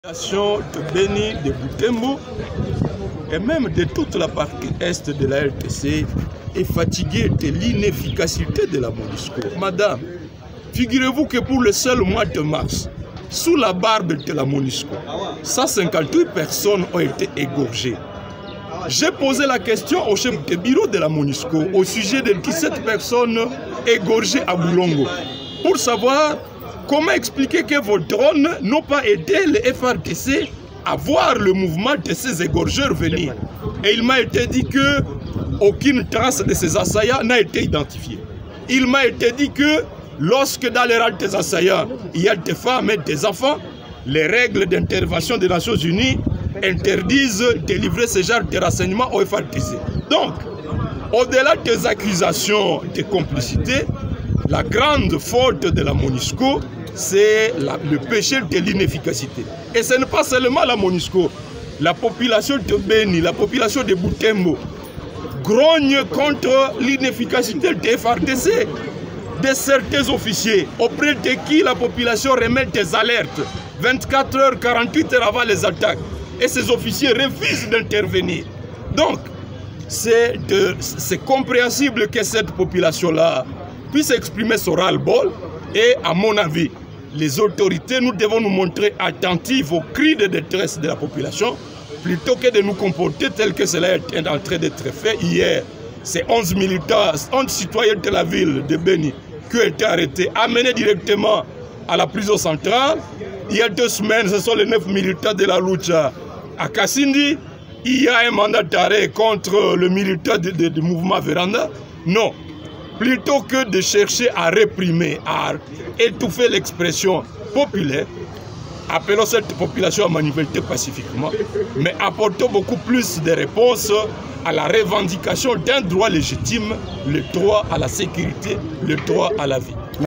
De Beni, de Butembo et même de toute la partie est de la RDC est fatiguée de l'inefficacité de la MONUSCO. Madame, figurez-vous que pour le seul mois de mars, sous la barbe de la MONUSCO, 158 personnes ont été égorgées. J'ai posé la question au chef de bureau de la MONUSCO au sujet de 17 personnes égorgées à Boulongo pour savoir comment expliquer que vos drones n'ont pas aidé le FARDC à voir le mouvement de ces égorgeurs venir. Et il m'a été dit que aucune trace de ces assaillants n'a été identifiée. Il m'a été dit que lorsque dans les rangs des assaillants, il y a des femmes et des enfants, les règles d'intervention des Nations Unies interdisent de livrer ce genre de renseignements au FARDC. Donc, au-delà des accusations de complicité, la grande faute de la MONUSCO, c'est le péché de l'inefficacité. Et ce n'est pas seulement la MONUSCO. La population de Beni, la population de Butembo grogne contre l'inefficacité des FARDC, de certains officiers auprès de qui la population remet des alertes 24 heures, 48 heures avant les attaques. Et ces officiers refusent d'intervenir. Donc, c'est compréhensible que cette population-là puisse exprimer son ras-le-bol. Et à mon avis, les autorités, nous devons nous montrer attentifs aux cris de détresse de la population plutôt que de nous comporter tel que cela est en train d'être fait. Hier, c'est 11 militants, 11 citoyens de la ville de Beni qui ont été arrêtés, amenés directement à la prison centrale. Il y a 2 semaines, ce sont les 9 militants de la Lucha à Kassindi. Il y a un mandat d'arrêt contre le militant du mouvement Véranda. Non. Plutôt que de chercher à réprimer, à étouffer l'expression populaire, appelons cette population à manifester pacifiquement, mais apportons beaucoup plus de réponses à la revendication d'un droit légitime, le droit à la sécurité, le droit à la vie.